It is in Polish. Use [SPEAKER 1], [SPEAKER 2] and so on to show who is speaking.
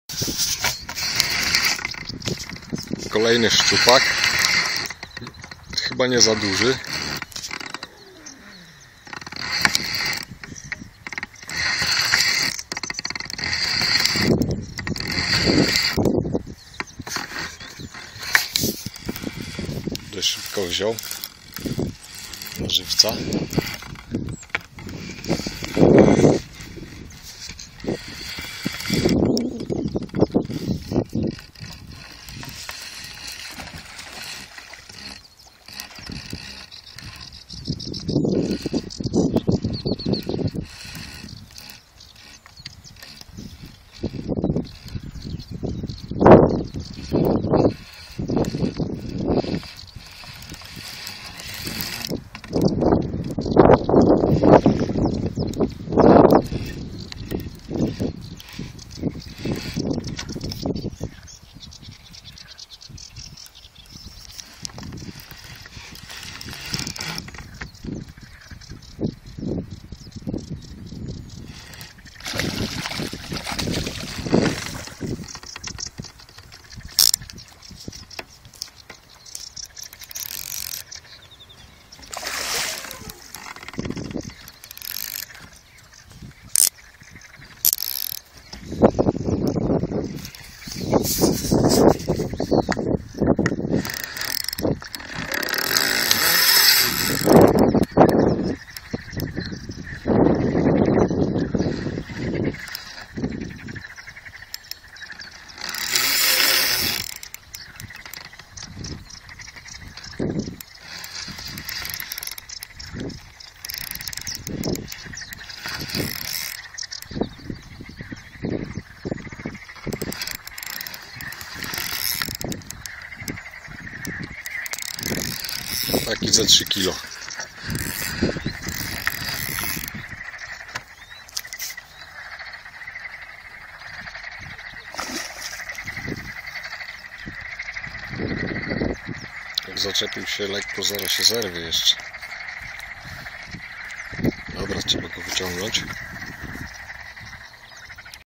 [SPEAKER 1] Kolejny szczupak. Chyba nie za duży. Dość szybko wziął żywca. Taki za 3 kilo. Jak zaczepił się lekko, zaraz się zerwie jeszcze. Dobra, trzeba go wyciągnąć.